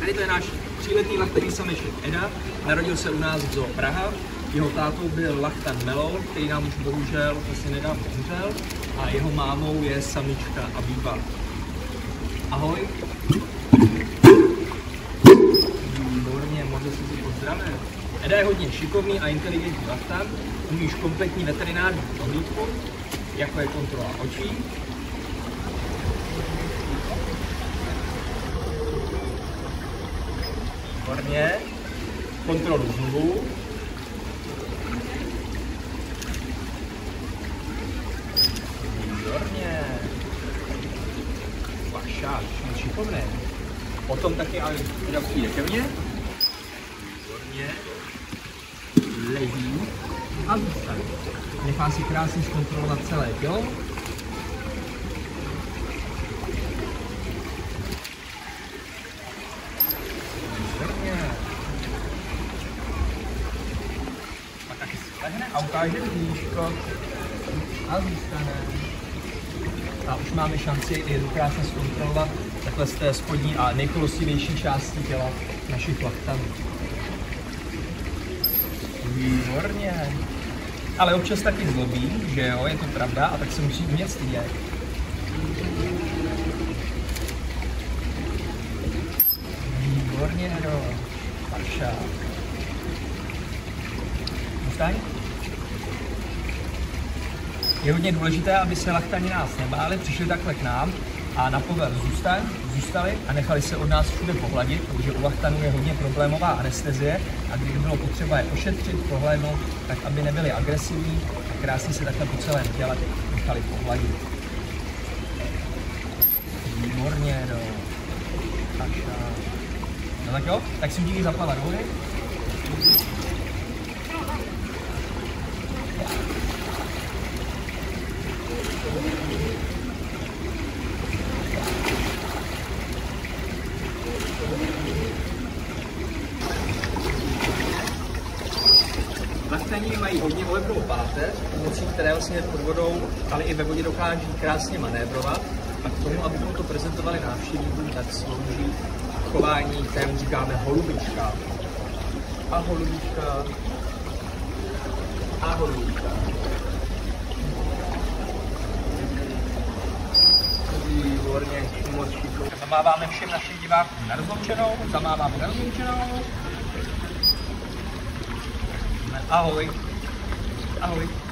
Tady to je náš tříletý lachtaný sameček Eda, narodil se u nás v Zoo Praha. Jeho tátou byl lachtan Melon, který nám už bohužel vlastně nedávno umřel, a jeho mámou je samička Aviva. Ahoj. Výborně, moc se si pozdravil. Eda je hodně šikovný a inteligentní lachtan, umí už kompletní veterinární prohlídku, jako je kontrola očí, výborně, kontrolu zubů, výborně, pašáč, šikovný. Potom taky ale přijde ke mně, výborně, leží a zůstane. Nechá si krásně zkontrolovat celé tělo. A taky si lehne a ukáže křížko a zůstane. A už máme šanci i krásně zkontrolovat takhle z té spodní a nejkolosivější části těla našich lachtanů. Výborně. Ale občas taky zlobí, že jo, je to pravda, a tak se musí umět stydět. Výborně, no. Paša. Zůstaň. Je hodně důležité, aby se lachtani nás nebáli, přišli takhle k nám a na povel zůstali a nechali se od nás všude pohladit, protože u lachtanů je hodně problémová anestezie a kdyby bylo potřeba je ošetřit, pohlédnout, tak aby nebyli agresivní a krásně se takhle po celém těle nechali pohladit. Výborně, no. No tak jo, tak si díky zaplavat vody. Lachtani mají hodně volebnou páteř, pomocí které vlastně pod vodou, ale i ve vodě dokáží krásně manévrovat. A k tomu, abychom to prezentovali návštěvníkům, tak slouží chování, kterému říkáme holubička. A holubička. A holubička. Výborně, moc šikovný. Zamáváme všem našim divákům na rozloučenou, zamáváme na rozloučenou. Ahoj. Ahoj.